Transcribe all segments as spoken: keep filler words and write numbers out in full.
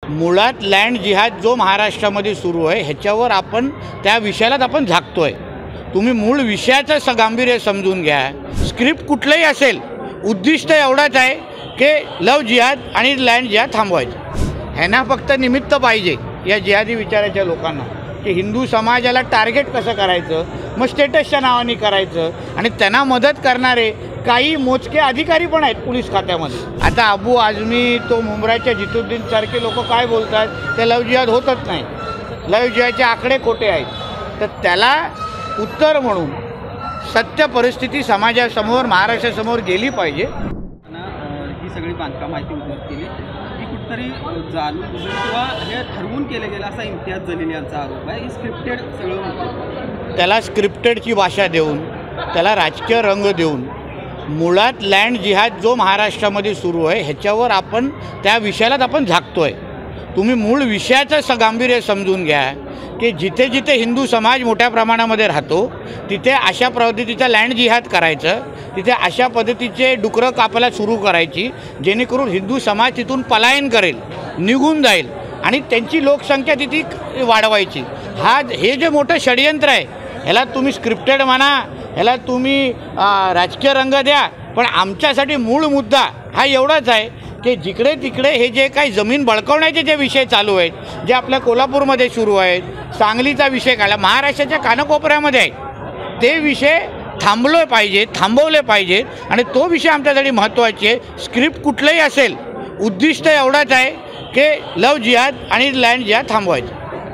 मुळात लँड जिहाद जो महाराष्ट्रामध्ये सुरू आहे ह्याच्यावर आपण त्या विषयालाच आपण झाकतोय। तुम्ही मूळ विषयाचं स गांभीर्य समजून घ्या। स्क्रिप्ट कुठलंही असेल, उद्दिष्ट एवढाच आहे की लव जिहाद आणि लँड जिहाद थांबवायचं। ह्यांना फक्त निमित्त पाहिजे या जिहादी विचाराच्या लोकांना की हिंदू समाजाला टार्गेट कसं करायचं, मग स्टेटसच्या नावाने करायचं। आणि त्यांना मदत करणारे काही मोजके अधिकारी पण आहेत पोलीस खात्यामध्ये। आता अबू आझमी, तो मुंब्राच्या जितुद्दीन सारखे लोक काय बोलतात, ते लव जिहाद होतच नाही, लव जिहादचे आकडे खोटे आहेत। तर त्याला उत्तर म्हणून सत्य परिस्थिती समाजासमोर, महाराष्ट्रासमोर गेली पाहिजे। ही सगळी बांधकाम माहिती उपलब्ध केली ही कुठेतरी जाणून बुजून किंवा हे ठरवून केले गेलं असा इम्तियाज जलील यांचा आरोप आहे। ही स्क्रिप्टेड सगळं म्हणतो, त्याला स्क्रिप्टेडची भाषा देऊन, त्याला राजकीय रंग देऊन, मुळात लँड जिहाद जो महाराष्ट्रामध्ये सुरू आहे ह्याच्यावर आपण त्या विषयालाच आपण झाकतोय। तुम्ही मूळ विषयाचं स गांभीर्य समजून घ्या की जिथे जिथे हिंदू समाज मोठ्या प्रमाणामध्ये राहतो तिथे अशा पद्धतीचा लँड जिहाद करायचं, तिथे अशा पद्धतीचे डुकरं कापायला सुरू करायची जेणेकरून हिंदू समाज तिथून पलायन करेल, निघून जाईल आणि त्यांची लोकसंख्या तिथे वाढवायची। हा हे जे मोठं षडयंत्र आहे ह्याला तुम्ही स्क्रिप्टेड म्हणा, ह्याला तुम्ही राजकीय रंग द्या, पण आमच्यासाठी मूळ मुद्दा हा एवढाच आहे की जिकडे तिकडे हे जे काही जमीन बळकावण्याचे जे विषय चालू आहेत, जे आपल्या कोल्हापूरमध्ये सुरू आहेत, सांगलीचा विषय काढला, महाराष्ट्राच्या कानाकोपऱ्यामध्ये आहे, ते विषय थांबवले पाहिजेत, थांबवले पाहिजेत। आणि तो विषय आमच्यासाठी महत्त्वाचे आहे। स्क्रिप्ट कुठलंही असेल, उद्दिष्ट एवढाच आहे की लव जिहाद आणि लँड जिहाद थांबवायचं।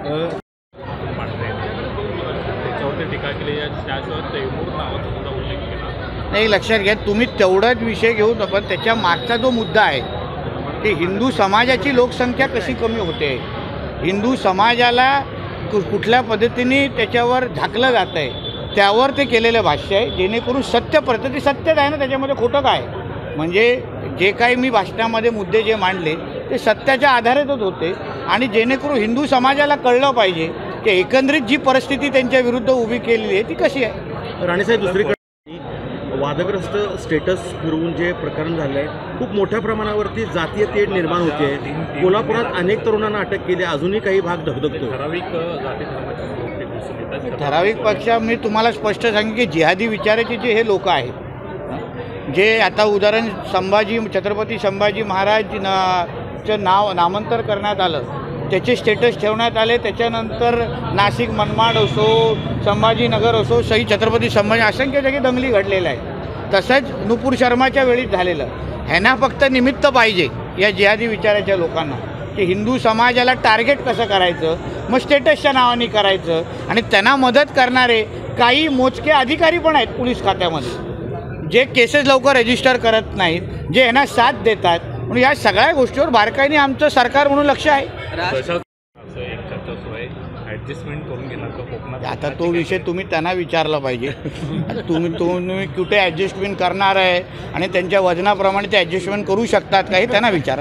नाही, लक्षात घ्या, तुम्ही तेवढाच विषय घेऊन आपण त्याच्या मागचा जो मुद्दा आहे की हिंदू समाजाची लोकसंख्या कशी कमी होते, हिंदू समाजाला कु कुठल्या पद्धतीने त्याच्यावर झाकलं जातं आहे, त्यावर ते केलेलं भाष्य आहे। जेणेकरून सत्य पद्धती सत्यच आहे ना, त्याच्यामध्ये खोटं काय, म्हणजे जे काही मी भाषणामध्ये मुद्दे जे मांडले ते सत्याच्या आधारेच होते। आणि जेणेकरून हिंदू समाजाला कळलं पाहिजे की एकंदरीत जी परिस्थिती त्यांच्या विरुद्ध उभी केलेली आहे ती कशी आहे। राणेसाहेब, दुसरीकडे वादग्रस्त स्टेटस फिरवून जे प्रकरण झालं आहे, खूप मोठ्या प्रमाणावरती जातीय तेढ निर्माण होते आहे। कोल्हापुरात अनेक तरुणांना अटक केली, अजूनही काही भाग धगधगतो। ठराविक पक्ष मी तुम्हाला स्पष्ट सांगेन की जिहादी विचाराचे जे हे लोक आहेत, जे आता उदाहरण संभाजी, छत्रपती संभाजी महाराज चं नाव नामांतर करण्यात आलं, त्याचे स्टेटस ठेवण्यात आले, त्याच्यानंतर नाशिक मनमाड असो, संभाजीनगर असो, शहीद छत्रपती संभाजी असंख्य जागी दंगली घडलेल्या आहेत। तसंच नुपूर शर्माच्या वेळी झालेलं। ह्यांना फक्त निमित्त पाहिजे या जिहादी विचाराच्या लोकांना की हिंदू समाजाला टार्गेट कसं करायचं, मग स्टेटसच्या नावाने करायचं। आणि त्यांना मदत करणारे काही मोजके अधिकारी पण आहेत पोलीस खात्यामध्ये, जे केसेस लवकर रजिस्टर करत नाहीत, जे ह्यांना साथ देतात। म्हणून या सगळ्या गोष्टीवर बारकाईने आमचं सरकार म्हणून लक्ष आहे। आता तो विषय तुम्ही त्यांना विचारला पाहिजे। तुम्ही तुम्ही कुठे ॲडजस्टमेंट करणार आहे आणि त्यांच्या वजनाप्रमाणे ते ॲडजस्टमेंट करू शकतात का हे त्यांना विचारा।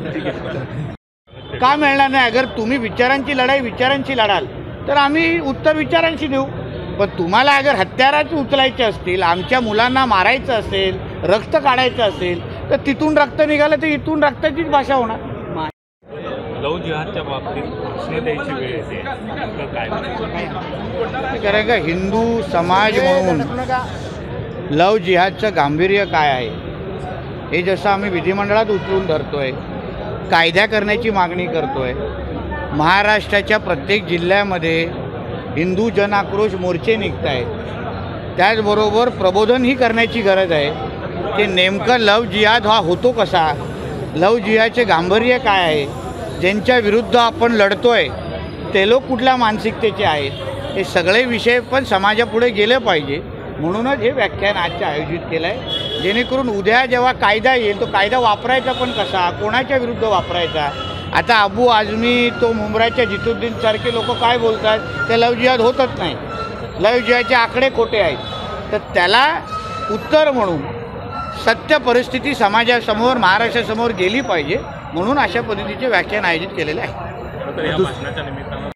का मिळणार नाही? अगर तुम्ही विचारांची लढाई विचारांची लढाल तर आम्ही उत्तर विचारांशी देऊ, पण तुम्हाला अगर हत्याराची उचलायचे असतील, आमच्या मुलांना मारायचं असेल, रक्त काढायचं असेल तर तिथून रक्त निघालं तर इथून रक्ताचीच भाषा होणार। लव जिहादच्या बाबतीत भाषण द्यायची वेळ येते, काय कारण का हिंदू समाज म्हणून लव जिहादचं गांभीर्य काय आहे हे जसं आम्ही विधिमंडळात उचलून धरतोय, कायदा करण्याची मागणी करतोय, महाराष्ट्राच्या प्रत्येक जिल्ह्यामध्ये हिंदू जनआक्रोश मोर्चे निघत आहेत, त्याचबरोबर प्रबोधनही करण्याची गरज आहे की नेमकं लव जिहाद हा होतो कसा, लव जिहादचे गांभीर्य काय आहे, ज्यांच्या विरुद्ध आपण लढतोय ते लोक कुठल्या मानसिकतेचे आहेत, हे सगळे विषय पण समाजापुढे गेले पाहिजे। म्हणूनच हे व्याख्यान आजचं आयोजित केलं आहे, जेणेकरून उद्या जेव्हा कायदा येईल तो कायदा वापरायचा पण कसा, कोणाच्या विरुद्ध वापरायचा। आता अबू आझमी, तो मुंब्राच्या जितुद्दीन सारखे लोक काय बोलतात, ते लव जिहाद होतच नाही, लव जिहादचे आकडे खोटे आहेत। तर त्याला उत्तर म्हणून सत्य परिस्थिती समाजासमोर, महाराष्ट्रासमोर गेली पाहिजे, म्हणून अशा पद्धतीचे व्याख्यान आयोजित केलेले आहे।